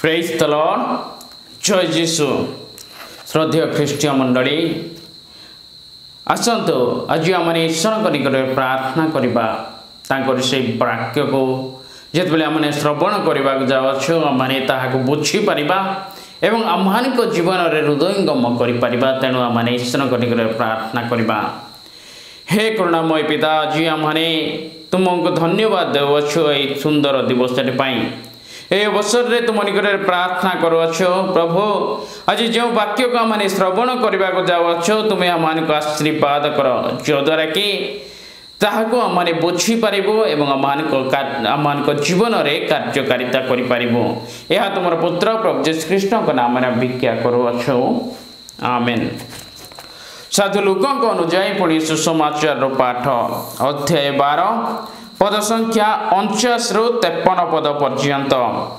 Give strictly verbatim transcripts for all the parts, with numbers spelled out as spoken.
Praise the lord जय जीशु श्रद्धेय ख्रीष्टीय मंडली आसतु आज आम ईश्वर निकट प्रार्थना करवा से वाक्य को जिते आम श्रवण करने जाऊँ आम बुझीपर एवं आम जीवन में हृदयंगम कर तेणु आम ईश्वर निकट प्रार्थना करवा। हे करुणामय पिता आज आम तुमको धन्यवाद देवछु ये सुंदर दिवस ए अवसर रे तुम निकट प्रार्थना करुअछ प्रभु आज जो वाक्य को आम श्रवण करने को जाऊँ तुम्हें आम आशीर्वाद कर जद्वारा कि ताहाको आम बुझीपर एवं आम जीवन में कार्यकारिता कर तुम पुत्र प्रभु यीशु कृष्ण को नाम भिक्षा करुअछ आमेन। साधु लोकों अनुजाई पुणी सुसमाचार पाठ अध्याय बारह पद संख्या अणचाश रु तेपन पद पर्यंत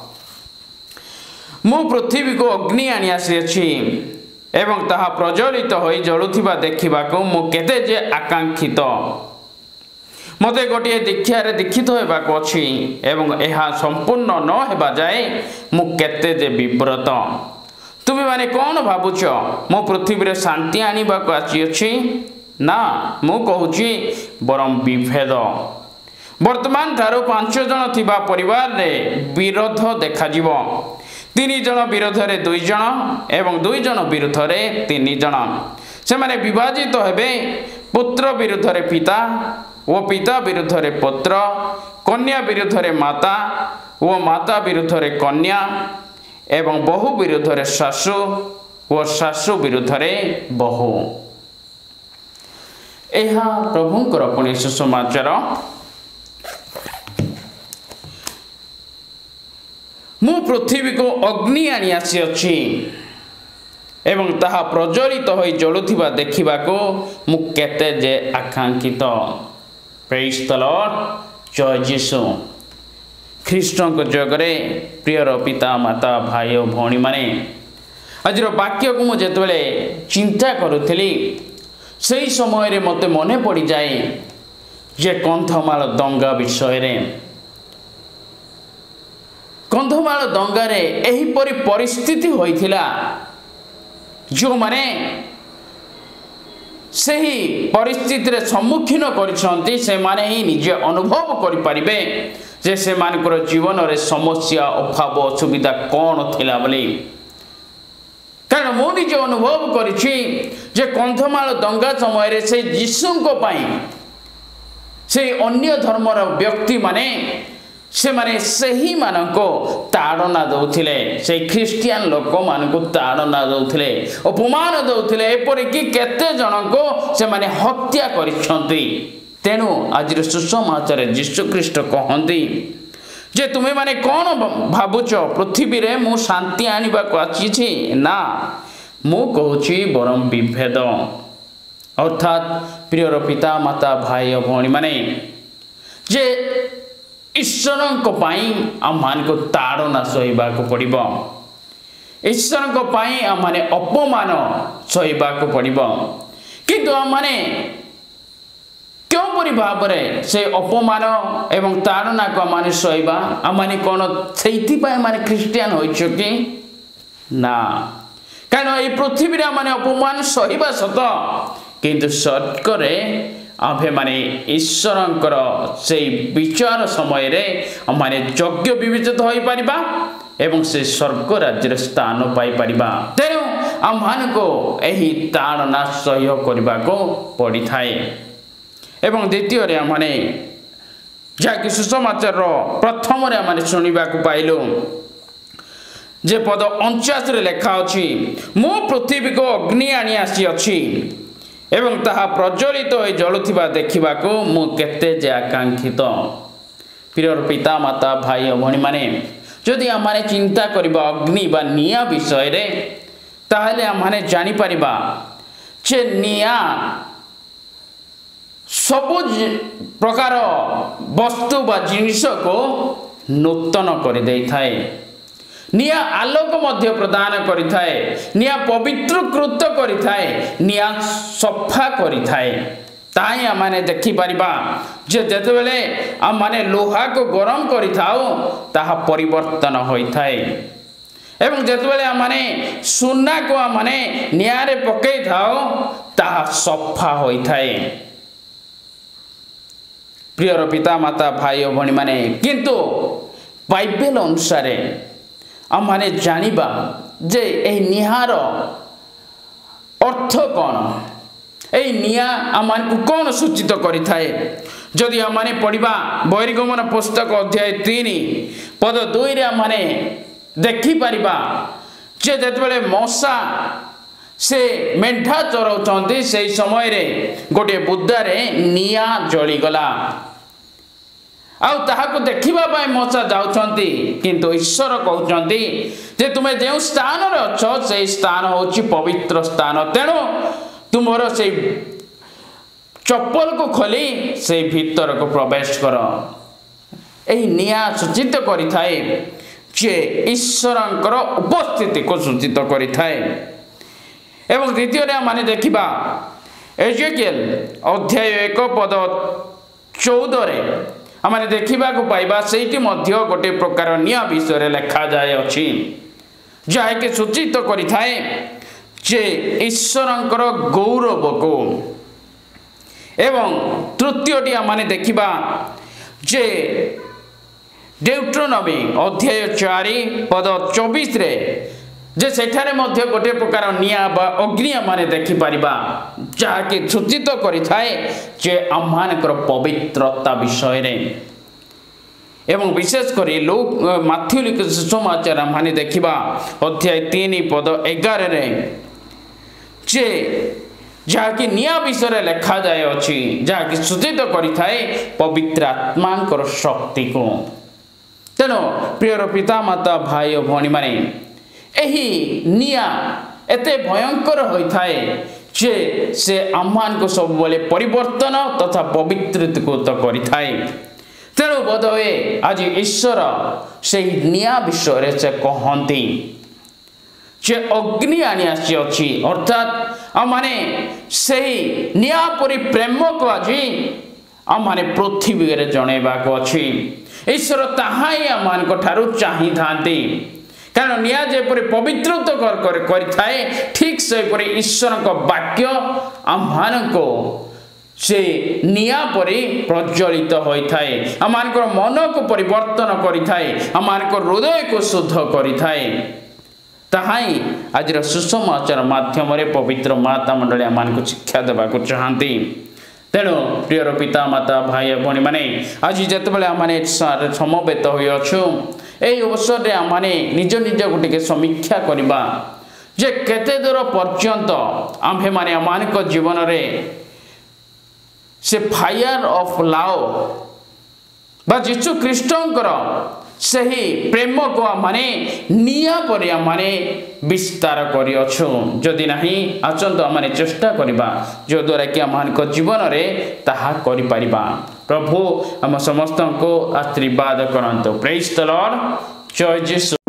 मु पृथ्वी को अग्नि आनी आसी एवं ताहा प्रज्वलित हो जलुवा देखा मु केते जे आकांक्षित मते गोटे दीक्षार दीक्षित होबाक अछि एवं यह संपूर्ण न हेबा जाए मु केते जे विव्रत। तुम्हें माने कौन भावुच मो पृथ्वी रे शांति आनिबाक आसी अछि ना मु कहूची बरम विभेद। वर्तमान ठारो पांच जन थिबा परिवार रे विरोध देखा जीवो तीन जन विरोध रे दुई जन एवं दुई जन विरोध रे तीन जन से माने विभाजित हेबे पुत्र विरुद्ध रे पिता वो पिता विरुद्ध रे पुत्र कन्या विरुद्ध रे माता वो माता विरुद्ध रे कन्या एवं बहु विरुद्ध रे सासु वो सासु विरुद्ध रे बहु। एहा प्रभुंकर पुण्य सुसमाचार मु पृथ्वी को अग्नि आनी आसी अछि एवं ताहा प्रज्वलित हो जलुवा देखा को मु केते जे आकांक्षित। प्रेज द लॉर्ड जय जीशु ख्रीष्टों को जगरे प्रियर पिता माता भाई और भौणी माने आज वाक्य को मुझे चिंता करुली से समय रे मते मने पड़ी जाए जे कंधमाल दंगा विषय रे कंधमाल दंगारे एहीपरि परिस्थिति होइथिला जो माने सही परिस्थिति रे सम्मुखीन करिसंती से माने ही निजे अनुभव करि परिबे जे से मानकर जीवन रे समस्या अभाव असुविधा कौन थिला बोली कारण मो निजे अनुभव करिछि जे कंधमाल दंगा समय रे से यीशुको पई से अन्य धर्मर व्यक्ति माने से माने सही मानको ताड़ना दौथिले से ख्रिस्टियन लोक मानको ताड़ना दौथिले अपमान दौथिले एपरि कि केते जनको से माने हत्या करिसंती। तेणु आज सुसमाचार यीशु ख्रीष्ट कहंती जे तुम्हें माने कौन भावुच पृथ्वी रे मु शांति आनिबा को आछि ना मु कहूची बरम विभेद अर्थात प्रियर पिता माता भाई भौणी माने जे ईश्वर को पाई आम को ताड़ना सहिबा को पड़िबो ईश्वर को पाई आम माने अपमान सहिबा को पड़िबो किंतु आम माने क्यों परि भाव रे से अपमान एवं ताड़ना को माने सहिबा आम माने कोन सेइथि पाई माने ख्रिस्टियन होइछो कि ना कारण ए पृथ्वी रे माने अपमान सहिबा सत किंतु सत्य रे आभे माने ईश्वरंकर से विचार समय रे माने योग्य विवेचित होई परिबा एवं से स्वर्ग राज्य स्थान पाई परिबा। तेणु आम को एही ताड़ना सह्य करबा को पड़ी थाए। एवं द्वितीय रे माने जाकि सुसमाचार प्रथम रे माने सुनिबा को पाइलो जे पद अणचाश रे लेखा अछि मो पृथ्वी को अग्नि आनी आसी अछि एवं ताहा प्रज्वलित हो जलुवा देखा को मु केते जे आकांक्षित। प्रिय पिता माता भाई भौणी माने जदि आम माने चिंता करबा अग्नि बा निया विषय रे ताहले आम माने जानि परिबा जे निया सब प्रकार वस्तु बा जिनिस को नूतन कर देई थाए निया आलोक मध्य प्रदान करि थाए निया पवित्रकृत करि थाए निया सफा करि थाए ताई आमाने देखि परिबा जे जेतेबेले आम माने लोहा को गरम करि थाओ ताहा परिवर्तन होई थाए एवं जेतबेले माने सुना को माने नियारे पकई थाओ ताहा सफा होई थाए। प्रियर पिता माता भाई और भणी माने किंतु बाइबल अनुसार आम माने जानिबा जे ए निहार अर्थ कौन, ए निया आम मान को कौन सूचित करि थाए। जदि आम माने पढ़िबा बहिर्गमन पुस्तक अध्याय तीन पद दुई रे आम माने देखि परिबा जे जेतबेले मौसा से मेढा चराउछन्ती से समय रे गोटे बुद्धारे निया जली गला आउ ताहाको देखिबा पाए मौसा जाउछन्ती किंतु ईश्वर कहउछन्ती जे तुमे जे स्थान रे अछ से स्थान होछि पवित्र स्थान, तेणु तुमरो से चप्पल को खोली से भीतर को प्रवेश कर। एही निया सूचित करि थाए जे ईश्वरंकर उपस्थिति को सूचित करि थाए। एवं द्वितीय रे माने देखिबा एजेकिएल अध्याय एक पद चौदह रे आमने देखिबा को पाइबा सेठी मध्य गोटे प्रकार निया विषय रे लिखा जाय अछि जाय के सूचित करि थाए जे ईश्वरंकर गौरव को। एवं तृतीयटी आमने देखिबा जे डेउट्रोनोमी अध्याय चार पद चौबीस रे जे सेठारे मध्य गोटे प्रकार निया बा अग्नि माने देखि परिबा जाके सूचित करि थाए जे आमानकर पवित्रता विषय रे। एवं विशेष करी लोक माथ्यू लिखित सुसमाचार माने देखिबा अध्याय तीन पद ग्यारह रे जे जाके निया विषय रे लिखा जाय अछि जाके सूचित करि थाए पवित्र आत्मांकर शक्ति को। तेनो प्रियर पिता माता भाई और भणी माने एही निया एते भयंकर होई थाए जे से आमान को सब बोले परिवर्तन तथा पवित्रता करि थाए। तेणु बोध हुए आज ईश्वर से निया विषय से कहती जे अग्नि आनी आसी अछि अर्थात आमाने सही निया परि प्रेम को आज आमाने पृथ्वी रे जणेबा को अछि। ईश्वर ताहा ही आमान को ठारू चाहि थांती कारण निया जेपरि पवित्र तो कर कर करि थाए ठीक से परि ईश्वर को वाक्य आमान को से निया परि प्रज्वलित होई थाए, आमान को मन को परिवर्तन करि थाए, आमान को हृदय को शुद्ध करि थाए। ताहाई आज सुसमाचार माध्यम रे पवित्र माता मंडली आमान को शिक्षा देबा को चाहती। तेणु प्रियर पिता माता भाई भणी माने आज जेतबेले आमाने समवेत होई अछु एई अवसर रे आमाने निज निज गुटिके समीक्षा करिबा जे केते दूर पर्यंत आम्भे माने आमान को जीवन रे से फायर ऑफ लव बा यीशु ख्रीष्टंकर सही प्रेम को माने निया पर माने विस्तार करि अछु। जदि नाही आचंत माने चेष्टा करिबा जो द्वारा कि आमान को जीवन रे ताहा करि परिबा। प्रभु हम समस्त को आशीर्वाद करंतो। Praise the lord. जय यीशु।